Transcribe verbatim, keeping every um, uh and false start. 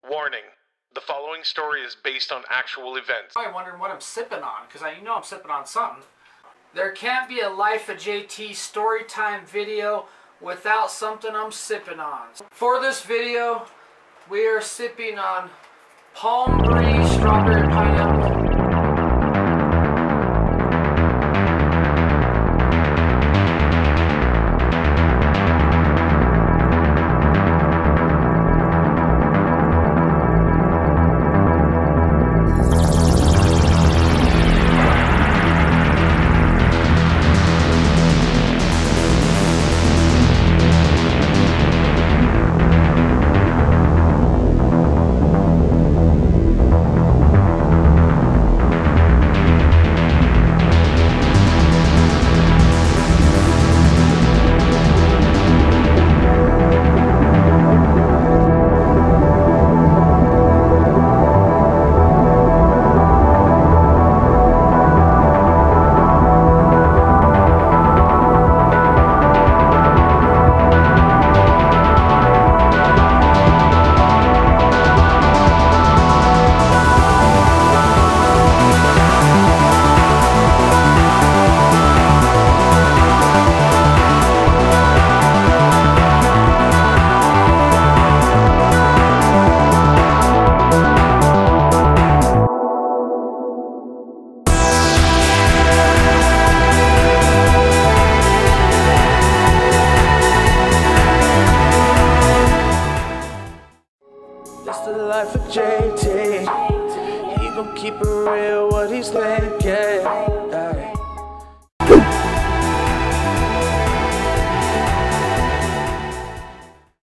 Warning, the following story is based on actual events. I'm wondering what I'm sipping on, because I know I'm sipping on something. There can't be a Life of J T story time video without something I'm sipping on. For this video, we are sipping on Palm Breeze Strawberry Pineapple. It's the life of J T. He gon' keep it real what he's thinking.